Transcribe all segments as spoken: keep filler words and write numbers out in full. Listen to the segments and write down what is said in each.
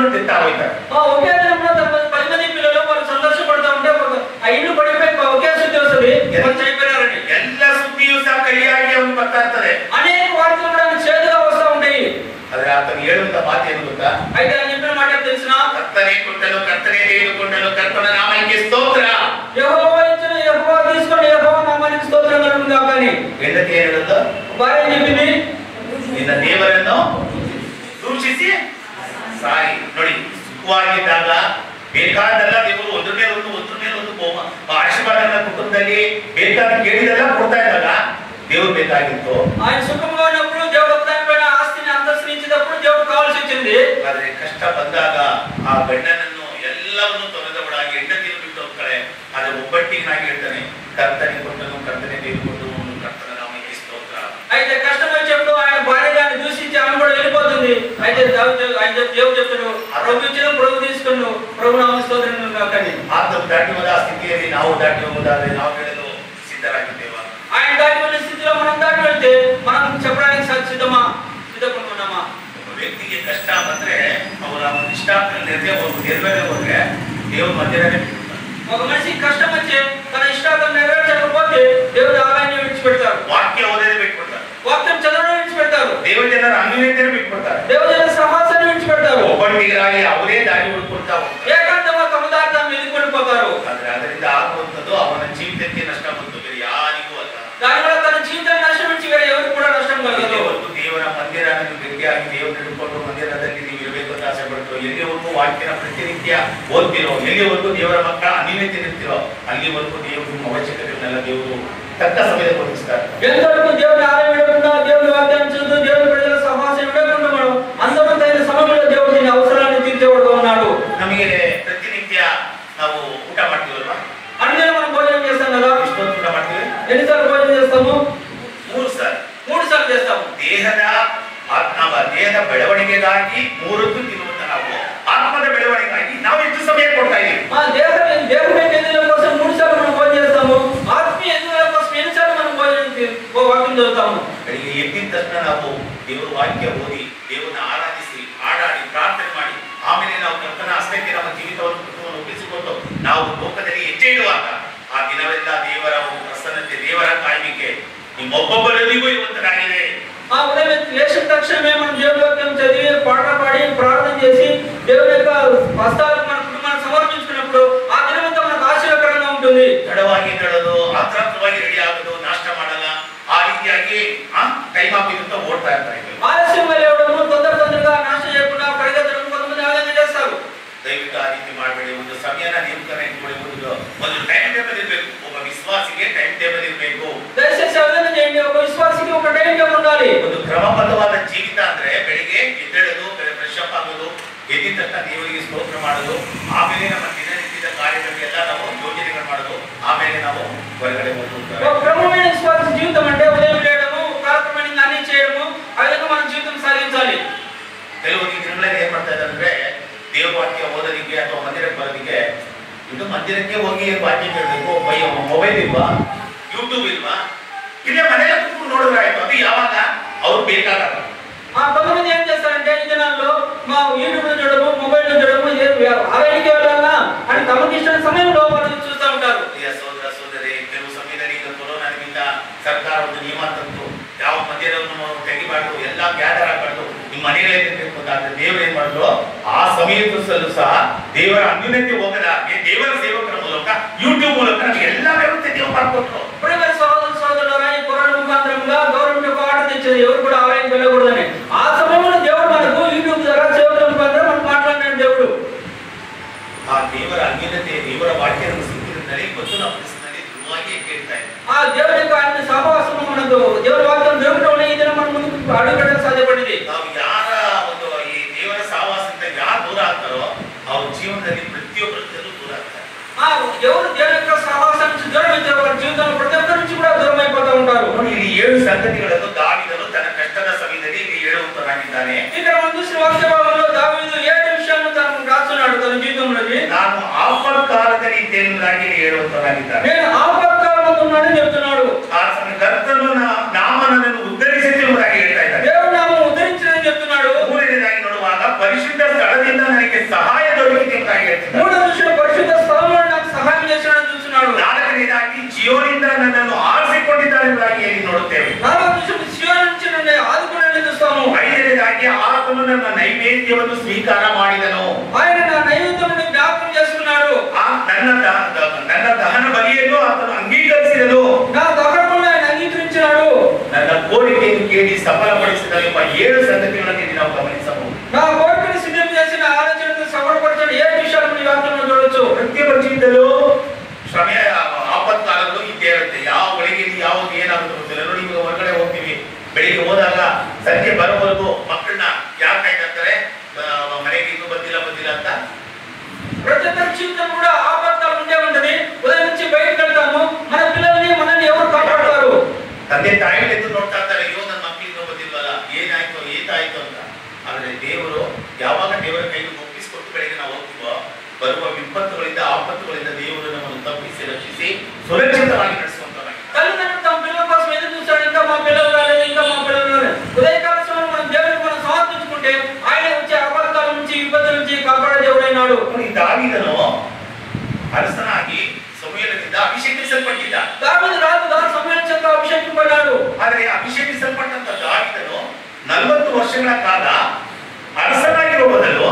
పిల్లలను తింటా పోతారు. ఒకే దినంలో పది మంది పిల్లలు వాళ్ళు సంతోషపడతా ఉంటే ఆ ఇల్లు పడిపోయి ఒకే శుద్ధి వస్తుంది, వాళ్ళు చనిపోయారని. ಎಲ್ಲ ಸುದ್ದಿಯೂ ಸಹ ಕಹಿಯಾಗಿ ಅವನು ಬರ್ತಾ ಇರ್ತದೆ. అనేక వార్తలు కూడా చేదుగా వస్తూ ఉంటాయి. ಆದ್ರೆ ಆತನು ಹೇಳುವಂತ ಮಾತು ಏನು ಗೊತ್ತಾ? అయితే ఆయన చెప్పిన మాట ఏం తెలిసినా, ಕರ್ತನೇ ಕೊಟ್ಟನು, ಕರ್ತನೇ ತೆಗೆದುಕೊಂಡನು, ಕರ್ತನ ನಾಮಕ್ಕೆ ಸ್ತೋತ್ರ. యెహోవా ఇచ్చిన, యెహోవా తీసుకొని, యెహోవా నామానికి స్తోత్రం కలుగును గాకని. ಹೆಂಡತಿ ಹೇಳೋದು, భార్య చెప్పింది, ನಿನ್ನ ದೇವರನ್ನು ದೂಷಿಸಿ ಸಾಯಿ. ನೋಡಿ, ಸುಖವಾಗಿದ್ದಾಗ ಬೇಕಾದಲ್ಲ ದೇವರು ಒಂದ್ರ ಮೇಲೆ ಒಂದು ಒಂದ್ರ ಮೇಲೆ ಒಂದು ಆಶೀರ್ವಾದನ ಕುಟುಂಬದಲ್ಲಿ ಬೇಕಾದ ಕೇಳಿದೆಲ್ಲ ಕೊಡ್ತಾ ಇದ್ದಾಗ దేవుడు ಬೇಕಾಗಿತ್ತು. ఆయన సుఖంగా ఉన్నప్పుడు దేవుడు ఒకదానిపైన ఆస్తిని అంతస్తుని ఇచ్చినప్పుడు దేవుడు కావాల్సి వచ్చింది. ಆದ್ರೆ ಕಷ್ಟ ಬಂದಾಗ ಆ ಗಂಡನನ್ನು ಎಲ್ಲವನ್ನು ತೊರೆದವಳಾಗಿ ಹೆಂಡತಿಯನ್ನು ಬಿಟ್ಟು ಹೋಗ್ತಾಳೆ. ಆದ್ರೆ ಒಬ್ಬಟ್ಟಿನಾಗಿ ಹೇಳ್ತಾನೆ, ಕರ್ತನೆ ಕೊಟ್ಟನು, ಕರ್ತನೆ ತೆಗೆದುಕೊಂಡನು, ಕರ್ತನ ನಾಮಕ್ಕೆ ಸ್ತೋತ್ರ. అయితే కష్టం వచ్చినప్పుడు ఆయన భార్య గారిని దూషించి ఆమె కూడా వెళ్ళిపోతుంది. అయితే ఆయన దేవుడు చెప్తాడు, ప్రభు ఇచ్చిన ప్రభు తీసుకున్నాడు, ప్రభు నామ స్తోత్రం కాకని. ಆತನು ದಾಟಿ ಹೋದ ಆ ಸ್ಥಿತಿಯಲ್ಲಿ ನಾವು ದಾಟಿ ಹೋಗುವುದಾದ್ರೆ ನಾವು ಹೇಳಲು ಸಿದ್ಧರಾಗಿದ್ದೇವೆ. ఆయన దాటి వెళ్ళే స్థితిలో మనం దాటి వెళ్తే మనం చెప్పడానికి సిద్ధమా, సిద్ధపడుతున్నామా? ಒಬ್ಬ ವ್ಯಕ್ತಿಗೆ ಕಷ್ಟ ಬಂದ್ರೆ ಅವರ ಇಷ್ಟಾರ್ಥಗಳು ನೆರವೇರ ಹೋದ್ರೆ ದೇವರು ಮಧ್ಯದಲ್ಲಿ ఒక మనిషికి కష్టం వచ్చి తన ఇష్టార్థం నెరవేర్చకపోతే దేవుడు ఆలయాన్ని విడిచిపెడతారు, ವಾಕ್ಯ ಓದೋದೇ ಬಿಟ್ಬಿಡ್ತಾರೆ, వాక్యం చదవడం విడిచిపెడతారు, ದೇವ ಜನರ ಅನ್ಯೋನ್ಯತೆಯನ್ನು ಬಿಟ್ಬಿಡ್ತಾರೆ, దేవజన సహవాసాన్ని విడిచిపెడతారు, ಒಬ್ಬಟ್ಟಿಗರಾಗಿ ಅವರೇ ದಾರಿ ಹುಡುಕೊಳ್ತಾ ಹೋಗ್ತಾರೆ, ఏకాంతంగా తమ దాటాన్ని ఎదుర్కొనిపోతారు. ಆದ್ರೆ ಅದರಿಂದ ಆಗುವಂಥದ್ದು ಅವನ ಜೀವಿತಕ್ಕೆ ನಷ್ಟ ಬಂತು, ಬೇರೆ ಯಾರಿಗೂ ಅಲ್ಲ. దానివల్ల తన జీవితాన్ని నష్టమించి వేరే ఎవరికి కూడా నష్టం కలగదు. ದೇವರ ಮಂದಿರ ಗಟ್ಟಿಯಾಗಿ ದೇವರು ಹಿಡ್ಕೊಂಡು ಮಂದಿರದಲ್ಲಿ ನೀವು ಇರಬೇಕು ಅಂತ ಆಸೆ ಪಡ್ತೀರೋ, ಎಲ್ಲಿವರೆಗೂ ವಾಕ್ಯನ ಪ್ರತಿನಿತ್ಯ ಓದ್ತಿರೋ, ಎಲ್ಲಿವರೆಗೂ ದೇವರ ಮಕ್ಕಳ ಅನ್ಯೋನ್ಯತೆ ಇರ್ತಿರೋ ಅಲ್ಲಿವರೆಗೂ ದೇವರು ಅವಶ್ಯಕತೆಗಳನ್ನೆಲ್ಲ ದೇವರು ತಕ್ಕ ಸಮಯದಲ್ಲಿ ಒದಗಿಸ್ತಾರೆ. ఎంతవరకు దేవుని ఆలయం విడకుండా, దేవుని వాక్యాన్ని చదువుతూ, దేవుని ప్రజల సహవాసం విడకుండా మనం అంతమంతైన సమయంలో దేవుడు దీని అవసరాన్ని తీర్చేవాడుగా ఉన్నాడు. ನಮಗೆ ಪ್ರತಿನಿತ್ಯ ನಾವು ಊಟ ಮಾಡ್ತೀವಲ್ವಾ? అందుకని మనం భోజనం చేస్తాం కదా. ಎಷ್ಟೊಂದು ಊಟ ಮಾಡ್ತೀವಿ? ఎన్నిసార్లు భోజనం చేస్తాము? ಮೂರು ಸಾರಿ. మూడు సార్లు చేస్తాము. ದೇಹದ ಆತ್ಮ ದೇಹದ ಬೆಳವಣಿಗೆಗಾಗಿ ಮೂರೊತ್ತು ತಿನ್ನುವಂತ ನಾವು ಆತ್ಮದ ಬೆಳವಣಿಗೆಗಾಗಿ ನಾವು ಎಷ್ಟು ಸಮಯ ಕೊಡ್ತಾ ಇದ್ದೀವಿ? ఆ దేహ దేవుని ఎదుగుదల కోసం మూడు సార్లు మనం భోజనం చేస్తాము. ఆత్మీయ ఎదుగుదల కోసం ఎన్నిసార్లు మనం భోజనం వాక్యం చదువుతాము? ಬೆಳಿಗ್ಗೆ ಎದ್ದಿದ ತಕ್ಷಣ ನಾವು ದೇವರ ವಾಕ್ಯ ಓದಿ, ದೇವರನ್ನ ಆರಾಧಿಸಿ, ಹಾಡಾಡಿ, ಪ್ರಾರ್ಥನೆ ಮಾಡಿ, ಆಮೇಲೆ ನಾವು ಕರ್ತನ ಹಸ್ತಕ್ಕೆ ನಮ್ಮ ಜೀವಿತವನ್ನು ಕುಟುಂಬವನ್ನು ಒಪ್ಪಿಸಿಕೊಂಡು ನಾವು ಲೋಕದಲ್ಲಿ ಹೆಜ್ಜೆ ಇಡುವಾಗ ಆ ದಿನವೆಲ್ಲ ದೇವರ ಒಂದು ಪ್ರಸನ್ನತೆ, ದೇವರ ಕಾಯ್ಮಿಕೆ ನಿಮ್ಮೊಬ್ಬೊಬ್ಬರಿಗೂ ಇರುವಂತದಾಗಿದೆ. ఆ ఉదయం లేచిన తక్షణమే మనం దేవుని వాక్యం చదివి, పాట పాడి, ప్రార్థన చేసి దేవుని యొక్క హస్తాలకు మన కుటుంబాన్ని సమర్పించుకున్నప్పుడు ఆ దినమంతా మనకు ఆశీర్వాదకరంగా ఉంటుంది. ತಡವಾಗಿ ತಡೋದು, ಆತ್ರಾತ್ರವಾಗಿ ರೆಡಿ ಆಗೋದು, ನಾಷ್ಟ ಮಾಡಲ್ಲ, ಆ ರೀತಿಯಾಗಿ ಟೈಮ್ ಆಗಿರುತ್ತ ಓಡ್ತಾ ಇರ್ತಾರೆ. ఆలస్యంగా లేవడము, తొందర తొందరగా నాశ చేయకుండా పరిగెత్తడం కొంతమంది ఆలోచన చేస్తారు. ದಯವಿಟ್ಟು ಆ ರೀತಿ ಮಾಡಬೇಡಿ. ಒಂದು ಸಮಯನ ನೇಮಕನ ಇಟ್ಕೊಳ್ಳಿ. ಒಂದು ಒಂದು ಟೈಮ್ ಟೇಬಲ್ ಇರಬೇಕು. ಒಬ್ಬ ವಿಶ್ವಾಸಿಗೆ ಟೈಮ್ ಟೇಬಲ್ ಇರಬೇಕು. దయచేసి ఆలోచన చేయండి, ఒక విశ్వాసికి ఒక టైం టేబుల్ ఉండాలి. ಒಂದು ಕ್ರಮಬದ್ಧವಾದ ಜೀವಿತ ಅಂದ್ರೆ ಬೆಳಿಗ್ಗೆ ಎದ್ದೇಳೋದು, ಫ್ರೆಶ್ ಅಪ್ ಆಗೋದು, ಎದ್ದಿದ ತಕ್ಷಣ ದೇವರಿಗೆ ಸ್ತೋತ್ರ ಮಾಡೋದು, ಆಮೇಲೆ ನಮ್ಮ ದಿನನಿತ್ಯದ ಕಾರ್ಯಗಳಿಗೆಲ್ಲ ನಾವು ಯೋಜನೆಗಳು ಮಾಡೋದು, ಆಮೇಲೆ ನಾವು ಹೊರಗಡೆ ಹೋಗ್ತಾರೆ. ఒక క్రమమైన విశ్వాస జీవితం అంటే ఉదయం లేవడము, ప్రార్థన అన్ని చేయడము, ఆ విధంగా మన జీవితం సాగించాలి. ಕೆಲವು ದಿನಗಳಲ್ಲಿ ಏನ್ ಮಾಡ್ತಾ ಇದ್ದಾರೆ ಅಂದ್ರೆ ದೇವ ವಾಕ್ಯ ಓದೋದಿಕ್ಕೆ ಅಥವಾ ಮಂದಿರಕ್ಕೆ ಬರೋದಿಕ್ಕೆ ಇದು ಮಂದಿರಕ್ಕೆ ಹೋಗಿ ವಾಕ್ಯ ಕೇಳಬೇಕು, ಮೊಬೈಲ್ ಇಲ್ವಾ, ಯೂಟ್ಯೂಬ್ ಇಲ್ವಾ, ಇಲ್ಲೇ ಮನೆಯಲ್ಲ ಕೂತ್ಕೊಂಡು ನೋಡಿದ್ರೆ ಆಯ್ತು. ಅದು ಯಾವಾಗ ಅವ್ರು ಬೇಕಾಗಲ್ಲ. ఆ కొంతమంది ఏం చేస్తారంటే ఈ దినాల్లో మా యూట్యూబ్ చూడము, మొబైల్ చూడము, ఆలయానికి వెళ్ళాలా అని తమకి ఇష్టమైన సమయంలో వాళ్ళు చూస్తూ ఉంటారు. ಸೋದರ ಸೋದರಿ, ಕೆಲವು ಸಮಯದಲ್ಲಿ ಈಗ ಕೊರೋನಾ ನಿಮಿತ್ತ ಸರ್ಕಾರ ಒಂದು ನಿಯಮ ತಂತು, ಯಾವ ಮಂದಿರವನ್ನು ತೆಗಿಬಾರ್ದು, ಎಲ್ಲ ಗ್ಯಾದರ್ ಆಗಬಾರ್ದು, ನಿಮ್ಮ ಮನೆಗಳೇ ಇರಬೇಕು ಅಂತ. ಆದ್ರೆ ದೇವರು ಏನ್ ಮಾಡಿದ್ರು, ಆ ಸಮಯದಲ್ಲೂ ಸಹ ದೇವರ ಅನ್ಯೋನ್ಯತೆ ಹೋಗದ ದೇವರ ಸೇವಕರ ಮೂಲಕ ಯೂಟ್ಯೂಬ್ ಮೂಲಕ ನಮಗೆ ಎಲ್ಲ ವ್ಯವಸ್ಥೆ ದೇವರು ಮಾಡಿಕೊಟ್ರು. ప్రియమైన సహోదర సహోదరులారా, ఈ కరోనా ముఖాంతరంగా గవర్నమెంట్ ఒక ఆర్డర్ తెచ్చింది, ఎవరు కూడా ఆలయానికి వెళ్ళకూడదని. ఆ సమయంలో దేవుడు మనకు యూట్యూబ్ ద్వారా సేవకుల ముఖాంతరం మనం మాట్లాడినాడు దేవుడు. ಆ ದೇವರ ಅನ್ಯೋನ್ಯತೆ, ದೇವರ ವಾಕ್ಯ ಸಿಕ್ಕಿದ್ದರೆ ಗೊತ್ತು ನಮ್ಮ ಮನಸ್ಸಿನಲ್ಲಿ ದೃಢವಾಗಿ ಕೇಳ್ತಾ ಇದೆ. ఆ దేవుడి యొక్క అన్ని సహవాసము మనకు దేవుడి వాక్యం దొరకడం వల్ల ఈ దినం మన ముందుకు అడుగుపెట్టడం సాధ్యపడింది. ನಾವು ಯಾರ ಒಂದು ಈ ದೇವರ ಸಹವಾಸದಿಂದ ಯಾರು ದೂರ ಆಗ್ತಾರೋ ಅವ್ರ ಜೀವನದಲ್ಲಿ ಪ್ರತಿಯೊಬ್ಬರಿಂದಲೂ ದೂರ ಆಗ್ತಾರೆ. ఆ ఎవరు దేవుని యొక్క సహవాసం నుంచి దూరం అవుతారో వారి జీవితంలో ప్రతి ఒక్కరి నుంచి కూడా దూరం అయిపోతూ ఉంటారు. ನೋಡಿ, ಇಲ್ಲಿ ಏಳು ಸಂಗತಿಗಳನ್ನು ದಾವೀದನು ತನ್ನ ಕಷ್ಟದ ಸಮಯದಲ್ಲಿ ಇಲ್ಲಿ ಹೇಳುವಂತನಾಗಿದ್ದಾನೆ. ఇక్కడ మనం చూసిన వాక్య భాగంలో దావీదు ఏడు విషయాలను తనకు రాస్తున్నాడు తన జీవితంలోని. ನಾನು ಆಪತ್ಕಾಲದಲ್ಲಿ ಇದ್ದೇನೆ ಎಂಬುದಾಗಿ ಹೇಳುವಂತನಾಗಿದ್ದಾನೆ. నేను ఆపత్కాలంలో ఉన్నానని చెప్తున్నాడు. ಆ ಸಮಯ ಕರ್ತನು ನಾಮ ನನ್ನನ್ನು ಉದ್ಧರಿಸಿತು ಎಂಬುದಾಗಿ ಹೇಳ್ತಾ ಇದ್ದಾನೆ. దేవుడు నామం ఉద్ధరించని చెప్తున్నాడు. ಮೂರನೇದಾಗಿ ನೋಡುವಾಗ ಪರಿಶುದ್ಧ ಸ್ಥಳದಿಂದ ನನಗೆ ನನಗೆ ಸಹಾಯ ದೊರಕಿದೆ ಅಂತ ಹೇಳ್ತಿದ್ದಾನೆ. మూడో దృష్టిలో పరిశుద్ధ స్థలంలో నాకు సహాయం చేశాడని చూస్తున్నాడు. ನಾಲ್ಕನೇದಾಗಿ ಜಿಯೋನಿಂದ ನನ್ನನ್ನು ಆರಿಸಿಕೊಂಡಿದ್ದಾನೆ ಎಂಬುದಾಗಿ ಹೇಳಿ ನೋಡುತ್ತೇವೆ. నాలుగో దృష్టిలో సియోను నుంచి నన్ను ఆదుకున్నాడని చూస్తాము. ಐದನೇದಾಗಿ ಆತನು ನನ್ನ ನೈವೇದ್ಯವನ್ನು ಸ್ವೀಕಾರ ಮಾಡಿದನು. ఆయన నా నైవేద్యమును జ్ఞాపకం చేసుకున్నాడు. ನನ್ನ ನನ್ನ ದಹನ ಬಲಿಯನ್ನು ಆತನು ಅಂಗೀಕರಿಸಿದನು. నా దహనమును ఆయన అంగీకరించాడు. ನನ್ನ ಕೋರಿಕೆಯನ್ನು ಕೇಳಿ ಸಫಲಪಡಿಸಿದನು ಎಂಬ ಏಳು ಸಂಗತಿಗಳನ್ನು ನಾವು ಗಮನಿಸಬಹುದು. నా కోరికను సిద్ధం చేసిన ఆలోచనను సఫలపరచడం ఏ విషయాలను ఈ వాక్యంలో చూడొచ్చు. ಪ್ರತಿಯೊಬ್ಬ ಜೀವಿತದಲ್ಲೂ ಶ್ರಮೆಯ ಆಪತ್ಕಾಲಗಳು ಇದ್ದೇ ಇರುತ್ತೆ. ಯಾವ ಗಳಿಗೆಯಲ್ಲಿ ಯಾವಾಗ ಏನಾಗುತ್ತೆ ಗೊತ್ತಿಲ್ಲ. ನೋಡಿ, ಈಗ ಹೊರಗಡೆ ಹೋಗ್ತೀವಿ, ಬೆಳಿಗ್ಗೆ ಹೋದಾಗ ಸಂಜೆ ಬರೋವರೆಗೂ ಮಕ್ಕಳನ್ನ ಯಾಕೆ ಕಾಯ್ತಾರೆ, ಮನೆಗೆ ಇನ್ನೂ ಬಂದಿಲ್ಲ ಬಂದಿಲ್ಲ ಅಂತ. ప్రతి ఒక్కరి జీవితం కూడా ఆపత్కాలం ఉండే ఉంటది. ఉదయం నుంచి బయటకు వెళ్తాము, మన పిల్లల్ని మనల్ని ఎవరు కాపాడుతారు? ತಂದೆ ತಾಯಿಗಳು ಎದ್ದು ನೋಡ್ತಾ ಇರ್ತಾರೆ, ಅಯ್ಯೋ ನನ್ನ ಮಕ್ಕಳು ಇನ್ನೂ ಬಂದಿಲ್ವಲ್ಲ, ಏನಾಯ್ತು ಏತಾಯ್ತು ಅಂತ. ಆದರೆ ದೇವರು ಯಾವಾಗ ದೇವರ ಕೈಗೆ ಒಪ್ಪಿಸಿಕೊಟ್ಟು ಬೆಳಗ್ಗೆ ನಾವು ಹೋಗ್ತೀವೋ, ಬರುವ ವಿಪತ್ತುಗಳಿಂದ ಆಪತ್ತುಗಳಿಂದ ದೇವರು ನಮ್ಮನ್ನು ತಪ್ಪಿಸಿ ರಕ್ಷಿಸಿ ಸುರಕ್ಷಿತವಾಗಿ ನಡೆಸುವಂತವರಾಗಿ. తల్లిదండ్రులు తమ పిల్లల కోసం ఎదురు చూస్తాడు. ఇంకా మా పిల్లలు రాలేదు, ఇంకా మా పిల్లలు రాలేదు. ఉదయకాల సమయంలో మనం దేవుడిని మనం సమర్పించుకుంటే ఆయన వచ్చే ఆపత్కాలం నుంచి విపత్తు నుంచి కాపాడే దేవుడైనాడు. ದಾವೀದನು ಅರಸನಾಗಿ ಸಮುವೇಲನಿಂದ ಅಭಿಷೇಕಿಸಲ್ಪಟ್ಟಿದ್ದ. దావీదు రాజుగా సమూయేಲು చేత అభిషేకింపబడ్డాడు. ಆದರೆ ಅಭಿಷೇಕಿಸಲ್ಪಟ್ಟಂತ ದಾವೀದನು ನಲವತ್ತು ವರ್ಷಗಳ ಕಾಲ ಅರಸನಾಗಿರುವ ಬದಲು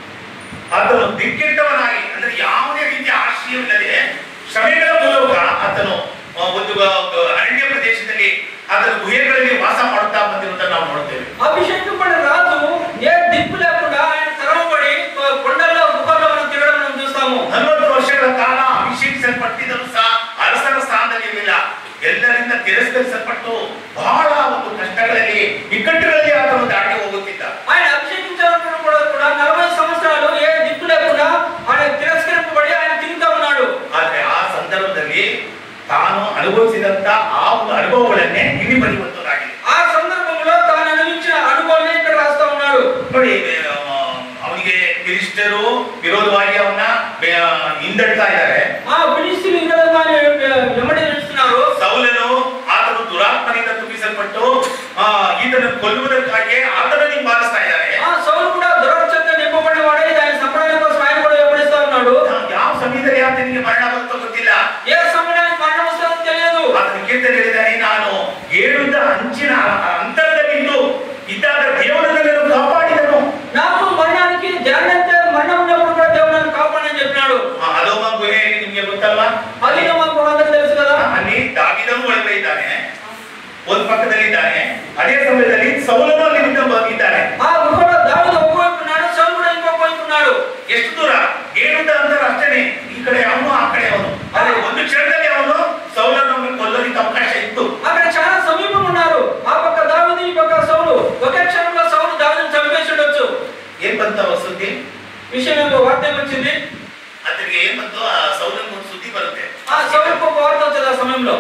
ಆತನು ದಿಕ್ಕೆಟ್ಟವನಾಗಿ, ಅಂದ್ರೆ ಯಾವುದೇ ರೀತಿಯ ಆಶ್ರಯವಿಲ್ಲದೆ ಶ್ರಮೆಗಳ ಮೂಲಕ ಆತನು ಒಂದು ಅರಣ್ಯ ಪ್ರದೇಶದಲ್ಲಿ ಆತನ ಗುಹೆಗಳಲ್ಲಿ ವಾಸ ಮಾಡುತ್ತಾ ಬಂದಿರುವುದನ್ನು ನಾವು ನೋಡ್ತೇವೆ. అభిషేకింపబడిన రాజు ఏ దిక్కు లేకుండా ఆయన తరమబడి కొండల్లో గుహల్లో మనం తిరగడం మనం చూస్తాము. ನಲವತ್ತು ವರ್ಷಗಳ ಕಾಲ ಅಭಿಷೇಕಿಸಲ್ಪಟ್ಟಿದ್ದರೂ ಸಹ ಅರಸನ ಸ್ಥಾನದಲ್ಲಿ ಇರಲಿಲ್ಲ. ಎಲ್ಲರಿಂದ ತಿರಸ್ಕರಿಸಲ್ಪಟ್ಟು ಬಹಳ ಒಂದು ಕಷ್ಟಗಳಲ್ಲಿ ಇಕ್ಕಟ್ಟುಗಳಲ್ಲಿ ಆತನು ದಾಟಿ ಹೋಗುತ್ತಿದ್ದ. ఆయన అభిషేకించబడిన కూడా నలభై సంవత్సరాలు ఏ దిక్కు లేకుండా ఆయన తిరస్కరింపబడి ఆయన తిరుగుతా ఉన్నాడు. ಆದ್ರೆ ಆ ಸಂದರ್ಭದಲ್ಲಿ ತಾನು ಅನುಭವಿಸಿದಂತ ಆ ಒಂದು ಅನುಭವಗಳನ್ನೇ ಇಲ್ಲಿ ಬರೆಯುವಂತದ್ದಾಗಿದೆ. ಆ ಸಂದರ್ಭంలో ತಾನು ಅನುಭವಿಸಿದ ಅನುಭವನೇ ఇక్కడ రాస్తా ఉన్నాడు. ನೋಡಿ, ಅವನಿಗೆ ಫಿಲಿಸ್ಟರು ವಿರೋಧವಾಗಿ ಅವನ್ನ ಹಿಂದಡ್ತಾ ಇದ್ದಾರೆ. ಆ ಫಿಲಿಸ್ಟೀನ್ ವಿರೋಧವಾಗಿ ಎಮ್ಮಡಿ ನಡೆಸುತ್ತಾರೆ. ಸೌಲನು ಆತನು ದುರಾತ್ಮನಿಂದ ತುಂಬಿಸಲ್ಪಟ್ಟು ಈತನನ್ನು ಕೊಲ್ಲುವುದಕ್ಕಾಗಿ ಆತನನ್ನು ಹಿಂಬಾಲಿಸ್ತಾ ಇದ್ದಾರೆ. ಆ ಸೌಲು ಕೂಡ ದುರಾತ್ಮದಿಂದ ನಿಂಪಬಡಿನವಾಡೇ దాని ಸಂಪ್ರದಾಯ కోసం ఆయన కూడా ಎಮ್ಮಡಿಸ್ತಾ ఉన్నాడు. ಯಾವ ಸಮಯದಲ್ಲಿ ಆತನಿಗೆ ಮರಣ ಬಂತೋ ಗೊತ್ತಿಲ್ಲ. ఏ సమయానికి మరణ వస్తుందో తెలియదు. ಆತನ ಕೀರ್ತನೆ ಹೇಳಿದ್ದಾನೆ, ನಾನು ಏಳುದ ಅಂಚಿನ ಅಂತರದಲ್ಲಿದ್ದು ಇದ್ದಾಗ ದೇವರು ನನ್ನನ್ನು ಕಾಪಾಡಿದನು. నాకు మరణానికి జాగ్రత్త మరణం ఉన్నప్పుడు కూడా దేవుడు నన్ను కాపాడని చెప్పినాడు. ಅಧೋಮ ಗುಹೆ ನಿಮಗೆ ಗೊತ್ತಲ್ವಾ? ಅಧೋಮ ಗುಹೆ ಅಂತ తెలుసు కదా. ಅಲ್ಲಿ ದಾವೀದನು ಒಳಗಡೆ ಇದ್ದಾನೆ, ಒಂದು ಪಕ್ಕದಲ್ಲಿ ಇದ್ದಾನೆ. ಅದೇ ಸಮಯದಲ್ಲಿ ಸೌಲನು ಅಲ್ಲಿ ಇದ್ದಾನೆ. ಆ ಗುಹೆలో దావీదు ఒకవైపు ఉన్నాడు, సౌలు కూడా ఇంకొక వైపు ఉన్నాడు. ಎಷ್ಟು ದೂರ? ಏಳುದ ಅಂತರ ಅಷ್ಟೇನೆ. ಈ ಕಡೆ ಅವನು, ಆ ಕಡೆ ಅವನು. ಆದ್ರೆ ಒಂದು ಕ್ಷಣದಲ್ಲಿ ಅವನು ಸೌಲನನ್ನು ಕೊಲ್ಲಲಿಕ್ಕೆ ಅವಕಾಶ ಇತ್ತು. అక్కడ చాలా సమీపం ఉన్నారు. ఆ పక్క దావీదు, ఈ పక్క సౌలు. ఒకే క్షణంలో సౌలు దావీదుని చంపేసి ఉండొచ్చు. ಏನ್ ಬಂತ ಸುದ್ದಿ? విషయం ఏమో వార్త వచ్చింది. ಅతನಿಗೆ ಏನ್ ಬಂತು? ಆ ಸೌಲನಿಗೆ ಒಂದು ಸುದ್ದಿ ಬರುತ್ತೆ. ಆ ಸೌಲನಿಗೆ ఒక వార్త వచ్చింది ಆ ಸಮయంలో.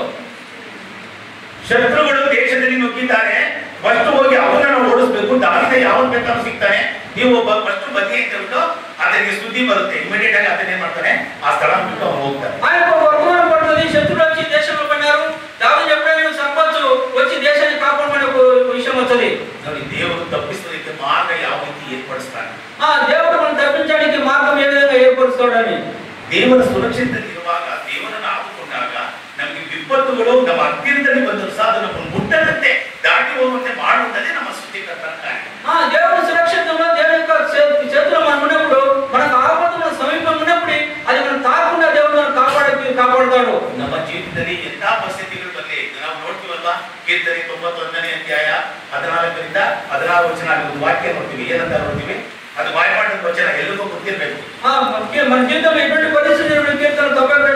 ಶತ್ರುಗಳು ದೇಶದಲ್ಲಿ ನುಗ್ಗಿದ್ದಾರೆ, ಫಸ್ಟ್ ಹೋಗಿ ಅವನನ್ನು ಓಡಿಸಬೇಕು. ದಾವೀದ ಯಾವನ್ ಬೇಕಾದ್ರೂ ಸಿಗ್ತಾನೆ, ನೀವು ಒಬ್ಬ ಫಸ್ಟ್ ಬದಿ ಅಂತ ಹೇಳ್ಬಿಟ್ಟು ಅದಕ್ಕೆ ಸುದ್ದಿ ಬರುತ್ತೆ. ಇಮಿಡಿಯೇಟ್ ಆಗಿ ಅದನ್ನ ಏನ್ ಮಾಡ್ತಾನೆ, ಆ ಸ್ಥಳ ಬಿಟ್ಟು ಅವನು ಹೋಗ್ತಾನೆ. ఆయనకు వర్తమానం పడుతుంది, శత్రువులు వచ్చి దేశంలో పడినారు, దావీదు ఎప్పుడైనా సంపచ్చు వచ్చి దేశాన్ని కాపాడమనే ఒక విషయం వస్తుంది. ನೋಡಿ, ದೇವರು ತಪ್ಪಿಸೋದಕ್ಕೆ ಮಾರ್ಗ ಯಾವ ರೀತಿ ಏರ್ಪಡಿಸ್ತಾನೆ. ఆ దేవుడు మనం తప్పించడానికి మార్గం ఏ విధంగా ఏర్పరుస్తాడని. ದೇವರ ಸುರಕ್ಷಿತವಾಗಿರುವಾಗ, ದೇವರನ್ನು ಆದುಕೊಂಡಾಗ ನಮಗೆ ವಿಪತ್ತುಗಳು ನಮ್ಮ ಹತ್ತಿರದಲ್ಲಿ ಬಂದರೂ ಸಹ ಅದನ್ನು ಮುಟ್ಟದಂತೆ ದಾಟಿ ಹೋಗುವಂತೆ ಮಾಡುವುದೇ ನಮ್ಮ ಸೃಷ್ಟಿಕರ್ತನ ಕಾರ್ಯ. ఆ దేవుడు సురక్షితంలో దేవుని యొక్క చేతిలో మనం ఉన్నప్పుడు, మనకు ఆపద మన సమీపం ఉన్నప్పుడు అది మనం తాకుండా దేవుడు మనం కాపాడి కాపాడుతాడు. ನಮ್ಮ ಜೀವಿತದಲ್ಲಿ ಎಂಥ ಪರಿಸ್ಥಿತಿಗಳು ಬರಲಿ, ನಾವು ನೋಡ್ತೀವಲ್ವಾ, ಕೀರ್ತನೆ ತೊಂಬತ್ತೊಂದನೇ ಅಧ್ಯಾಯ ಹದಿನಾಲ್ಕರಿಂದ ಹದಿನಾರು ವಚನ ಒಂದು ವಾಕ್ಯ ನೋಡ್ತೀವಿ. ಏನಂತ ನೋಡ್ತೀವಿ? ಅದು ಬಾಯ್ಪಾಠದ ವಚನ, ಎಲ್ಲರಿಗೂ ಗೊತ್ತಿರಬೇಕು. మన జీవితంలో ఎటువంటి పరిస్థితులు కీర్తన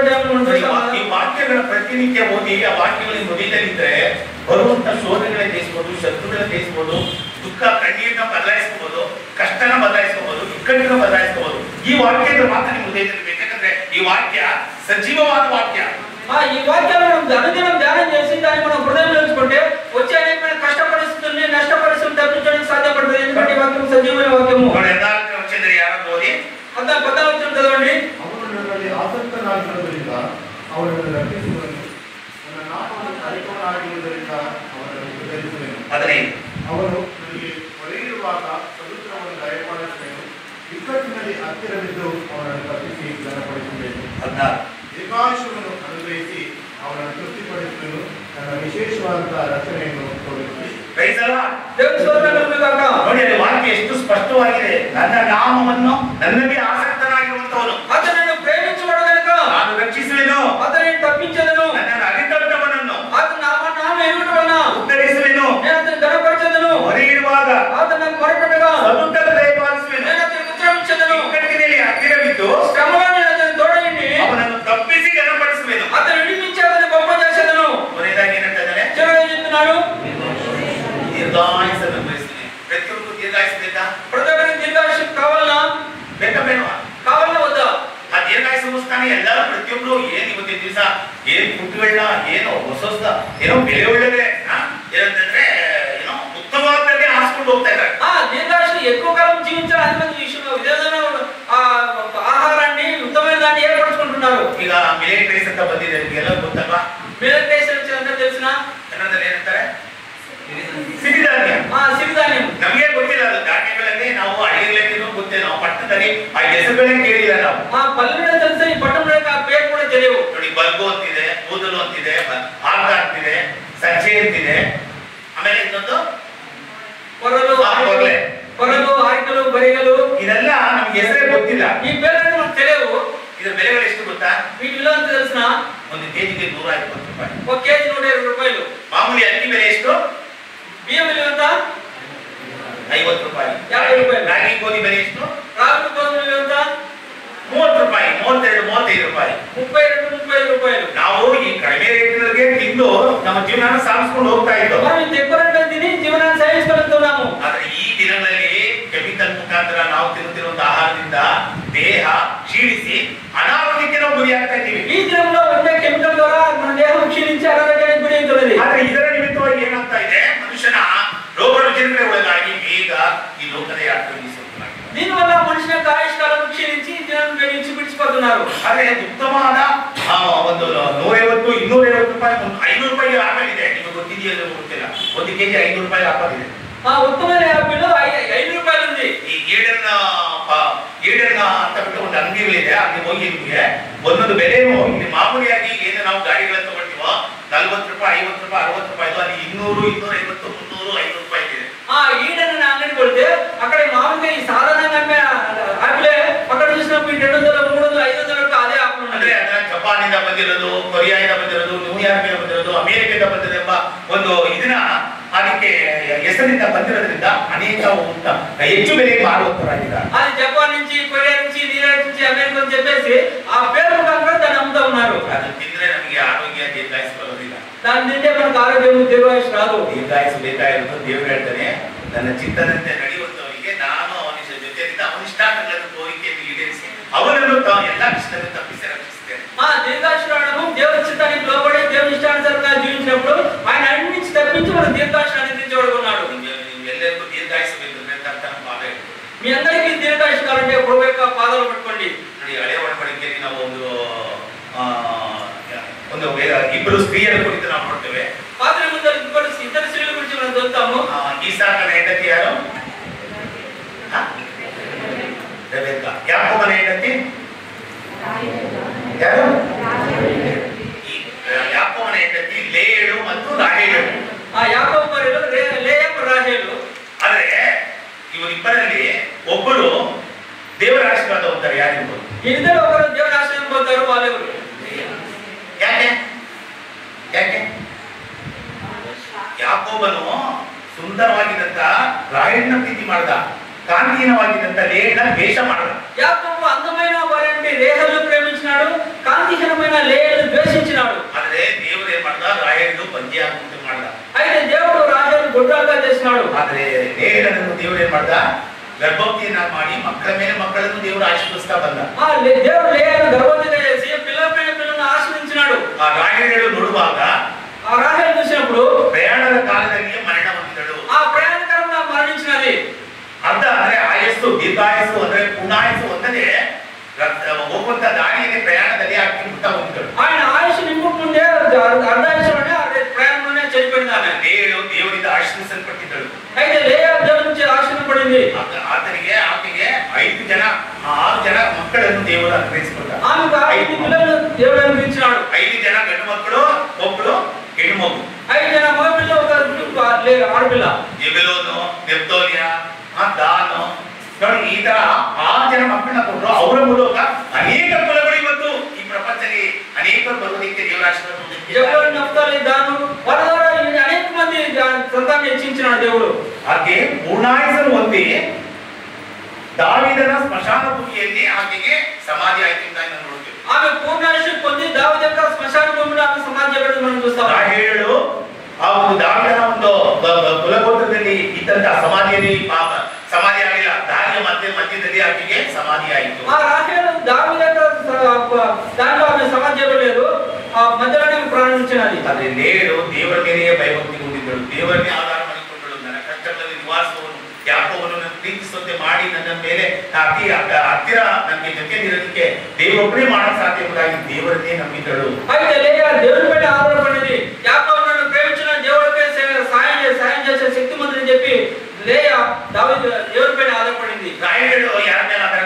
ಈ ವಾಕ್ಯಗಳ ಪ್ರತಿನಿತ್ಯ ಓದಿ ಆ ವಾಕ್ಯಗಳಿಗೆ ಮುಗಿದಲ್ಲಿದ್ರೆ ಬರುವಂತ ಶೋಧನೆಗಳೇ ಜಯಿಸಬಹುದು, ಶತ್ರುಗಳೇ ಜಯಿಸಬಹುದು, ದುಃಖ ಕಣ್ಣೀರನ್ನ ಬದಲಾಯಿಸಬಹುದು, ಕಷ್ಟನ ಬದಲಾಯಿಸಬಹುದು, ಇಕ್ಕಟ್ಟನ್ನ ಬದಲಾಯಿಸಬಹುದು. ಈ ವಾಕ್ಯದ ಮಾತ್ರ ನಿಮ್ಮ ಹೃದಯದಲ್ಲಿ ಬೇಕಂದ್ರೆ ಈ ವಾಕ್ಯ ಸಜೀವವಾದ ವಾಕ್ಯ. ఈ వాక్యాలను మనం అనుదినం ధ్యానం చేసి దాన్ని మనం హృదయంలో ఉంచుకుంటే వచ్చే అనేకమైన కష్ట పరిస్థితుల్ని, నష్ట పరిస్థితులను తప్పించడానికి సాధ్యపడుతుంది. ఎందుకంటే ఈ వాక్యం సజీవమైన వాక్యము. ಯಾರು ಓದಿ ಅಂತ పద్నాలుగు చదవండి. ಅವನು ನನ್ನಲ್ಲಿ ಆಸಕ್ತನಾಗಿರುವುದರಿಂದ ಅವನನ್ನು ರಕ್ಷಿಸುವನು, ನನ್ನ ನಾಮವನ್ನು ಕರೆಯುವವನಾಗಿರುವುದರಿಂದ ಅವನನ್ನು ಉದ್ಧರಿಸುವೆನು. ಹದಿನೈದು ಅವನು ನನಗೆ ಹೊರೆಯಿರುವಾಗ ಸಮುದ್ರವನ್ನು ದಯಪಾಲಿಸುವೆನು, ಇಕ್ಕಟ್ಟಿನಲ್ಲಿ ಹತ್ತಿರವಿದ್ದು ಅವನನ್ನು ತಪ್ಪಿಸಿ ಘನಪಡಿಸುವೆನು. ಹದಿನಾರು ದೀರ್ಘಾಯುಷ್ಯವನ್ನು ಅನುಗ್ರಹಿಸಿ ಅವನನ್ನು ತೃಪ್ತಿಪಡಿಸುವೆನು. ನನ್ನ ವಿಶೇಷವಾದಂತಹ ರಚನೆಯನ್ನು ತೋರಿಸಿ. Praise the Lord. దేవుని స్తోత్రం కలుగును గాక. ನೋಡಿ ಅಲ್ಲಿ ವಾಕ್ಯ ಎಷ್ಟು ಸ್ಪಷ್ಟವಾಗಿದೆ. ನನ್ನ ನಾಮವನ್ನು ನನ್ನಲ್ಲಿ ಆಸಕ್ತನಾಗಿರುವಂತವನು అతనిని ప్రేమించువాడు గనుక ನಾನು ರಕ್ಷಿಸುವೆನು. అతనిని తప్పించెదను. ನನ್ನನ್ನು ಅರಿತಂತವನನ್ನು అతని నామ నామ ఎరుగుట వలన ಉತ್ತರಿಸುವೆನು. నేను అతని ఘనపరచెదను. ಹೊರೆಯಿರುವಾಗ అతను నాకు మొరపెట్టగా ಸದುತ್ತರ ದಯಪಾಲಿಸುವೆನು. నేను ಅతనికి ಉತ್ತరం ఇచ్చెదను. ಇಕ್ಕಟ್ಟಿನಲ್ಲಿ ಹತ್ತಿರವಿದ್ದು శ్రమలో నేను అతని తోడయుండి ಅವನನ್ನು ತಪ್ಪಿಸಿ ಘನಪಡಿಸುವೆನು. అతను విడిపించి అతని గొప్ప చేసేదను. ಕೊನೆಯದಾಗಿ ಏನಂತಾನೆ? చివరిగా చెప్తున్నాడు, ದೀರ್ಘಾಯುಸ್ಸನ್ನು ಬಯಸುತ್ತೇನೆ. ಪ್ರತಿಯೊಬ್ಬರು ದೀರ್ಘಾಯುಸ್ಸು ಬೇಕಾ? ప్రతి ఒక్కరికి దీర్ఘాయుష్షు కావాలనా? ಬೇಕಾ ಬೇಡವಾ? కావాలనా వద్దా? ಆ ದೀರ್ಘಾಯುಸ್ಸು ಮುಗಿಸ್ತಾನೆ. ಎಲ್ಲರೂ ಪ್ರತಿಯೊಬ್ರು ಏನ್ ಇವತ್ತಿನ ದಿವಸ ಏನ್ ಫುಡ್ಗಳನ್ನ ಏನೋ ಹೊಸ ಹೊಸ ಏನೋ ಬೆಲೆ ಒಳ್ಳೇದೆ ಏನಂತಂದ್ರೆ ಏನೋ ಉತ್ತಮವಾದನ್ನೇ ಹಾಸ್ಕೊಂಡು ಹೋಗ್ತಾ ಇದ್ದಾರೆ. ఆ దీర్ఘాయుష్షు ఎక్కువ కాలం జీవించాలని మంది విషయంలో విధమైన ఆ ఆహారాన్ని ఉత్తమమైన దాన్ని ఏర్పరచుకుంటున్నారు. ಈಗ ಮಿಲಿಟರೀಸ್ ಅಂತ ಬಂದಿದೆ, ನಿಮಗೆಲ್ಲ ಗೊತ್ತಲ್ವಾ? మిలిటరీస్ ಅಂತ తెలిసిన ಕನ್ನಡದಲ್ಲಿ ಏನಂತಾರೆ? ಸಿರಿಧಾನ್ಯ. ఆ సిరిధాన్యం. ನಮಗೆ ಗೊತ್ತಿಲ್ಲ ಅದು ಧಾನ್ಯಗಳಲ್ಲಿ. ನಾವು ಹಳ್ಳಿಗಳಲ್ಲಿ ಗೊತ್ತೇ, ನಾವು ಪಟ್ಟಣದಲ್ಲಿ ಆ ಹೆಸರುಗಳೇ ಕೇಳಿಲ್ಲ ನಾವು. ఆ పల్లెలో తెలిసే ఈ పట్టణంలో ఆ పేరు కూడా తెలియవు. ನೋಡಿ, ಬಲ್ಬು ಅಂತಿದೆ, ಕೂದಲು ಅಂತಿದೆ, ಆರ್ಗ ಅಂತಿದೆ, ಸಜ್ಜೆ ಅಂತಿದೆ, ಆಮೇಲೆ ಇನ್ನೊಂದು కొర్రలు, ಕೊರ್ಲೆ. కొర్రలు, ఆరికలు, బరిగలు, ಇದೆಲ್ಲ ನಮ್ಗೆ ಹೆಸರೇ ಗೊತ್ತಿಲ್ಲ. ఈ పేర్లు మనకు తెలియవు. ಇದರ ಬೆಲೆಗಳು ಎಷ್ಟು ಗೊತ್ತಾ? వీటి విలువ ఎంత తెలిసిన? ಒಂದು ಕೆಜಿಗೆ ನೂರ ಐವತ್ತು ರೂಪಾಯಿ. ఒక కేజీ నూట ఇరవై రూపాయలు. ಮಾಮೂಲಿ ಅಕ್ಕಿ ಬೆಲೆ ಎಷ್ಟು? బియ్యం విలువ ఎంత? ಐವತ್ತು ರೂಪಾಯಿ. యాభై రూపాయలు. ರಾಗಿ ಗೋಧಿ ಬೆಲೆ ಎಷ್ಟು? రాగి గోధుమ విలువ ఎంత? ಮೂವತ್ತು ರೂಪಾಯಿ, ಮೂವತ್ತೆರಡು, ಮೂವತ್ತೈದು ರೂಪಾಯಿ. ముప్పై రెండు ముప్పై ఐదు రూపాయలు. ನಾವು ಈ ಕಡಿಮೆ ರೇಟ್ಗಳಿಗೆ ತಿಂದು ನಮ್ಮ ಜೀವನ ಸಾಗಿಸ್ಕೊಂಡು ಹೋಗ್ತಾ ಇದ್ದೋ. మనం ఇంత ఎక్కువ రేట్లు తిని జీవనాన్ని సాగిస్తున్నాము. ಆದ್ರೆ ಈ ದಿನಗಳಲ್ಲಿ ಕೆಮಿಕಲ್ ಮುಖಾಂತರ ನಾವು ತಿನ್ನುತ್ತಿರುವಂತ ಆಹಾರದಿಂದ ದೇಹ ಕ್ಷೀಣಿಸಿ ಅನಾರೋಗ್ಯಕ್ಕೆ ನಾವು ಗುರಿಯಾಗ್ತಾ ಇದ್ದೀವಿ. ఈ దినంలో ఉండే కెమికల్ ద్వారా మన దేహం క్షీణించి అనారోగ్యానికి గురి అవుతున్నది. ಆದ್ರೆ ಇದರ ನಿಮಿತ್ತವಾಗಿ ಏನಾಗ್ತಾ ಇದೆ? ಮನುಷ್ಯನ ರೋಗ ರುಜಿನಗಳ ಒಳಗಾಗಿ ಬೇಗ ಈ ಲೋಕದ ಯಾತ್ರೆ దీనివల్ల మనిషి యొక్క ఆయుష్కాలం క్షీణించి దినం గడిచి విడిచిపోతున్నారు. ಆದ್ರೆ ಉತ್ತಮವಾದ ಒಂದು ನೂರೈವತ್ತು ಇನ್ನೂರೈವತ್ತು ರೂಪಾಯಿ ಐನೂರು ರೂಪಾಯಿಗೆ ಆಪಲ್ ಇದೆ. ನಿಮಗೆ ಗೊತ್ತಿದೆಯಲ್ಲ ಗೊತ್ತಿಲ್ಲ, ಒಂದು ಕೆಜಿ ಐನೂರು ರೂಪಾಯಿ ಆಪಲ್ ಇದೆ. ఆ ఉత్తమైన యాపిల్ ఐదు రూపాయలు ఉంది. ಈ ಈಡನ್ನ ಈಡನ್ನ ಅಂತ ಬಿಟ್ಟು ಒಂದು ಅಂಗಡಿಗಳಿದೆ. ಅಲ್ಲಿ ಹೋಗಿ ನಿಮಗೆ ಒಂದೊಂದು ಬೆಲೆನೂ ಇಲ್ಲಿ ಮಾಮೂಲಿಯಾಗಿ ಏನು ನಾವು ಗಾಡಿಗಳನ್ನು ತಗೊಳ್ತೀವೋ ನಲ್ವತ್ತು ರೂಪಾಯಿ, ಐವತ್ತು ರೂಪಾಯಿ, ಅರವತ್ತು ರೂಪಾಯಿ, ಅಲ್ಲಿ ಇನ್ನೂರು, ಇನ್ನೂರ ಐವತ್ತು, ಮುನ್ನೂರು, ಐನೂರು ರೂಪಾಯಿ ಇದೆ. ఆ ఈడన్న అంగడికి వెళ్తే అక్కడ మామూలుగా ఈ సాధారణంగా అమ్మే ఆపిలే అక్కడ చూసినప్పుడు రెండు వందల మూడు వందల ఐదు వందల వరకు ಅದೇ ಆಪಲ್ ಅಂದ್ರೆ ಅದನ್ನ ಜಪಾನಿಂದ ಬಂದಿರೋದು, ಕೊರಿಯಾದಿಂದ ಬಂದಿರೋದು, ನ್ಯೂಯಾರ್ಕ್ ಇಂದ ಬಂದಿರೋದು, ಅಮೆರಿಕದಿಂದ ಬಂದಿರೋದು ಎಂಬ ಒಂದು ಇದನ್ನ ಅದಕ್ಕೆ ಹೆಸರಿಂದ ಬಂದಿರೋದ್ರಿಂದ ಅನೇಕ ಹೆಚ್ಚು ಬೆಲೆಗೆ ಮಾರುವಂತರಾಗಿದ್ದಾರೆ. అది జపాన్ నుంచి, కొరియా నుంచి, న్యూయార్క్ నుంచి, అమెరికా అని చెప్పేసి ఆ పేరు ముఖాంತರ దాన్ని అమ్ముతా ఉన్నారు. ಅದು ತಿಂದ್ರೆ ನಮಗೆ ಆರೋಗ್ಯ ದೀರ್ಘಾಯುಸ್ ಬರೋದಿಲ್ಲ. దాన్ని తింటే మనకు ఆరోగ్యం దీర్ఘాయుష్ రాదు. ದೀರ್ಘಾಯುಸ್ ಬೇಕಾಗಿರೋದು ದೇವರು ಹೇಳ್ತಾನೆ, ನನ್ನ ಚಿತ್ತದಂತೆ ನಡೆಯುವಂತವರಿಗೆ ನಾನು ಅವನ ಜೊತೆಯಿಂದ ಅವನಿಷ್ಟಾರ್ಥಗಳನ್ನು ಕೋರಿಕೆಯನ್ನು ಈಡೇರಿಸಿ ಅವನನ್ನು ಎಲ್ಲ ಕಷ್ಟವನ್ನು ತಪ್ಪಿಸಿ ರಕ್ಷಿಸ್ತೇನೆ. ఆ దీర్ఘాయుష్ రావడము దేవుని చిత్తానికి లోబడి దేవుని ఇష్టానుసారంగా జీవించినప్పుడు ఆయన అన్ని నుంచి తప్పించి మన దీర్ఘాయుష్ అందించేవాడుకున్నాడు. ಎಲ್ಲರಿಗೂ ದೀರ್ಘಾಯುಸ್ ಬೇಕು ಅಂತ ಅರ್ಥ ನಮ್ಮ ಪಾದ ಹೇಳ್ತೀವಿ. మీ అందరికీ దీర్ఘాయుష్ కావాలంటే ప్రభు యొక్క పాదాలు పట్టుకోండి. ನೋಡಿ, ಹಳೆ ಒಡಂಬಡಿಕೆಯಲ್ಲಿ ನಾವು ಒಂದು ಒಂದು ಇಬ್ಬರು ಸ್ತ್ರೀಯರ ಕುರಿತು ನಾವು ನೋಡ್ತೇವೆ. పాత నిబంధనలో ఇద్దరు ఇద్దరు స్త్రీల గురించి మనం చదువుతాము. ಈಸಾಕನ ಹೆಂಡತಿ ಯಾರು? ರೆಬೆಕ್ಕಾ. ಯಾಕೋಬನ ಹೆಂಡತಿ ಯಾರು? ಯಾಕೋಬನ ಹೆಂಡತಿ ಲೇಯಳು ಮತ್ತು ರಾಹೇಲು. ಆ ಯಾಕೋಬ ಮರಿಯಳು ಲೇಯಾ ಮತ್ತು ರಾಹೇಲು. ಆದ್ರೆ ಇವರಿಬ್ಬರಲ್ಲಿ ಒಬ್ಬರು ದೇವರ ಆಶೀರ್ವಾದ ಹೊಂತಾರೆ. ಯಾರಿಗೂ ಇద్దರು ಒಬ್ಬರು ದೇವರ ಆಶೀರ್ವಾದ ಹೊಂತಾರೆ. వాళ్ళెవరు? ಯಾಕೆ ಯಾಕೆ ಯಾಕೋಬನು ಸುಂದರವಾಗಿದ್ದಂತ ರಾಹೇಲನ ಪ್ರೀತಿ ಮಾಡ್ದ, ಕಾಂತಿಹೀನವಾಗಿದ್ದಂತ ಲೇಯನ ದ್ವೇಷ ಮಾಡ್ದ. యాకోబు అందమైన వారిని రేహలు ప్రేమించినాడు, కాంతిహీనమైన లేయను ద్వేషించినాడు. ಆದ್ರೆ ದೇವರು ಏನ್ ಮಾಡ್ದ? ರಾಹೇಲನು ಬಂಜೆ ಆಗುವಂತೆ ಮಾಡ್ದ. అయితే దేవుడు రాహేలు గుడ్రాలుగా చేసినాడు. ಆದ್ರೆ ಲೇಯನನ್ನು ದೇವರು ಏನ್ ಮಾಡ್ದ? ಗರ್ಭವತಿಯನ್ನ ಮಾಡಿ ಮಕ್ಕಳ ಮೇಲೆ ಮಕ್ಕಳನ್ನು ದೇವರು ಆಶೀರ್ವದಿಸ್ತಾ ಬಂದ. ఆ దేవుడు లేయను గర్భవతిగా చేసి పిల్లల పైన పిల్లలను ఆశీర్వదించినాడు. ಆ ರಾಹೇಲನು ನೋಡುವಾಗ ఆ రాహేలు చూసినప్పుడు ಪ್ರಯಾಣದ ಕಾಲದಲ್ಲಿ ಮರಣ ಹೊಂದಿದಳು. ఆ ప్రయాణకాలంలో మరణించినది. ಅರ್ಧ ಅಂದ್ರೆ ಆಯಸ್ಸು, ದೀರ್ಘಾಯಸ್ಸು ಅಂದ್ರೆ ಪೂರ್ಣಾಯಸ್ಸು ಒಂದನೇ ಹೋಗುವಂತ ದಾರಿಯಲ್ಲಿ ಪ್ರಯಾಣದಲ್ಲಿ ಆಕೆ ಮುಟ್ಟ ಹೊಂದಿದಳು. ఆయన ఆయుష్ నింపుకు ముందే అర్ధాయుషలోనే ప్రయాణంలోనే చనిపోయింది. ఆమె ದೇವರು ದೇವರಿಂದ ಆಶೀರ್ವದಿಸಲ್ಪಟ್ಟಿದ್ದಳು. అయితే లేయా దేవుడి నుంచి ఆశీర్వదించబడింది. ಆತನಿಗೆ ಆಕೆಗೆ ಐದು ಜನ ಆರು దేవుడు అనుగ్రహించుకుంటారు. ఆమెకు ఐదు పిల్లలు దేవుడు అనుగ్రహించినాడు. ఐదు జన గండు మಕ್ಕಳು ಒಬ್ಬಳು ಹೆಣ್ಣು ಮಗು. ఐదు జన మగ పిల్ల ఒక ఆడపిల్ల. ಎಬೆಲೋನು, ನೆಫ್ತೋಲಿಯಾ, ದಾನು ನೋಡಿ ಈ ತರ ಆರು ಜನ ಮಕ್ಕಳನ್ನ ಕೊಟ್ಟರು. ಅವರ ಮೂಲಕ ಅನೇಕ ಕುಲಗಳು ಇವತ್ತು ಈ ಪ್ರಪಂಚದಲ್ಲಿ ಅನೇಕ ಬರುವುದಕ್ಕೆ ದೇವರ ಆಶೀರ್ವಾದ ಹೊಂದಿದ್ದಾರೆ. జబూలూను, నఫ్తాలి, దాను వాళ్ళ ద్వారా అనేక మంది సంతానం హెచ్చించినాడు దేవుడు. ಆಕೆ ಪೂರ್ಣಾಯುಸನ್ನು ಹೊಂದಿ ದಾವೀದನ ಸ್ಮಶಾನ ಭೂಮಿಯಲ್ಲಿ ಆಕೆಗೆ ಸಮಾಧಿ ಆಯ್ತು ಅಂತ ನಾವು ನೋಡ್ತೀವಿ. ఆమె పూర్ణాయుష్ను పొంది దావీదు యొక్క శ్మశాన భూమిలో ఆమె సమాధి చేయబడి మనం చూస్తాం. ರಾಹೇಲಳು ಆ ಒಂದು ದಾವೀದನ ಒಂದು ಕುಲಗೋತ್ರದಲ್ಲಿ ಇದ್ದಂತ ಸಮಾಧಿಯಲ್ಲಿ ಪಾಪ ಸಮಾಧಿ ಆಗಿಲ್ಲ. ದಾರಿಯ ಮಧ್ಯ ಮಧ್ಯದಲ್ಲಿ ಆಕೆಗೆ ಸಮಾಧಿ ಆಯಿತು. ఆ రాహేలు దావీదు యొక్క దాంట్లో ఆమె సమాధి చేయబడలేదు, ఆ మధ్యలోనే ಪ್ರಾರಂಭಿంచినది. ಆದ್ರೆ ಲೇಯಳು ದೇವರ ಮೇಲೆಯೇ ಭಯಭಕ್ತಿ ಹೊಂದಿದ್ದಳು. ದೇವರನ್ನೇ ಆಧಾರ ಮಾಡಿಕೊಂಡಳು. ನನ್ನ ಕಷ್ಟಗಳಲ್ಲಿ ನಿವಾಸವನ್ನು ಯಾಕೋಬನನ್ನು ಪ್ರೀತಿಸುವಂತೆ ಮಾಡಿ ನನ್ನ ಮೇಲೆ ಅತಿ ಹತ್ತಿರ ನನಗೆ ಜೊತೆಲಿರೋದಕ್ಕೆ ದೇವರೊಬ್ಬನೇ ಮಾಡಕ್ ಸಾಧ್ಯ ಎಂಬುದಾಗಿ ದೇವರನ್ನೇ ನಂಬಿದ್ದಳು. అయితే లేయా దేవుని పైన ఆధారపడింది. యాకోబు నన్ను ప్రేమించిన దేవుడికే సాయం సాయం చేసే శక్తిమంతుడని చెప్పి లేయా దావీదు దేవుని పైన ఆధారపడింది. రాహేలు ಯಾರ ಮೇಲೆ ಆಧಾರ